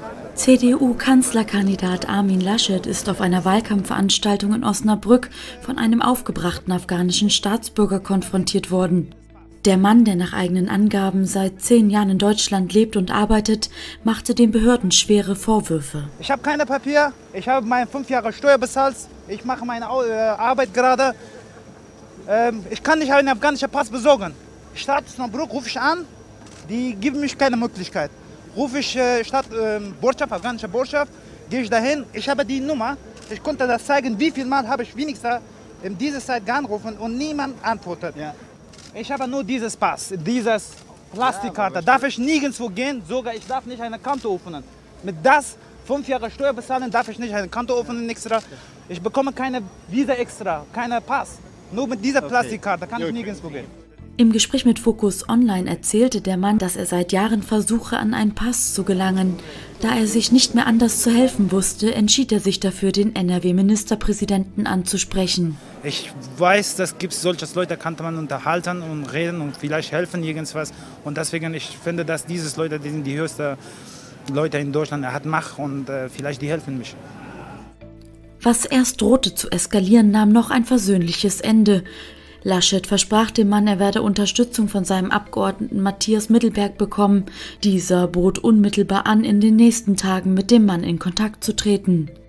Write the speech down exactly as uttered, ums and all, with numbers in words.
C D U-Kanzlerkandidat Armin Laschet ist auf einer Wahlkampfveranstaltung in Osnabrück von einem aufgebrachten afghanischen Staatsbürger konfrontiert worden. Der Mann, der nach eigenen Angaben seit zehn Jahren in Deutschland lebt und arbeitet, machte den Behörden schwere Vorwürfe. Ich habe keine Papier, ich habe meine fünf Jahre Steuer bezahlt, ich mache meine Arbeit gerade. Ähm, ich kann nicht einen afghanischen Pass besorgen. Stadt Osnabrück rufe ich an, die geben mich keine Möglichkeit. Rufe ich äh, Stadt äh, Botschaft, afghanische Botschaft, gehe ich dahin, ich habe die Nummer, ich konnte das zeigen, wie viel Mal habe ich wenigstens in dieser Zeit gerufen und niemand antwortet. Ja. Ich habe nur dieses Pass, dieses Plastikkarte, ja, darf ich nirgendwo gehen, sogar ich darf nicht eine Konto öffnen. Mit das fünf Jahre Steuer bezahlen, darf ich nicht eine Konto öffnen extra. Ich bekomme keine Visa extra, keine Pass. Nur mit dieser Plastikkarte kann ich nirgendwo gehen. Im Gespräch mit Focus Online erzählte der Mann, dass er seit Jahren versuche, an einen Pass zu gelangen. Da er sich nicht mehr anders zu helfen wusste, entschied er sich dafür, den N R W-Ministerpräsidenten anzusprechen. Ich weiß, dass gibt solche Leute, kann man unterhalten und reden und vielleicht helfen irgendwas. Und deswegen, ich finde, dass diese Leute, die sind die höchsten Leute in Deutschland, er hat Macht und äh, vielleicht die helfen mich. Was erst drohte zu eskalieren, nahm noch ein versöhnliches Ende. Laschet versprach dem Mann, er werde Unterstützung von seinem Abgeordneten Matthias Mittelberg bekommen. Dieser bot unmittelbar an, in den nächsten Tagen mit dem Mann in Kontakt zu treten.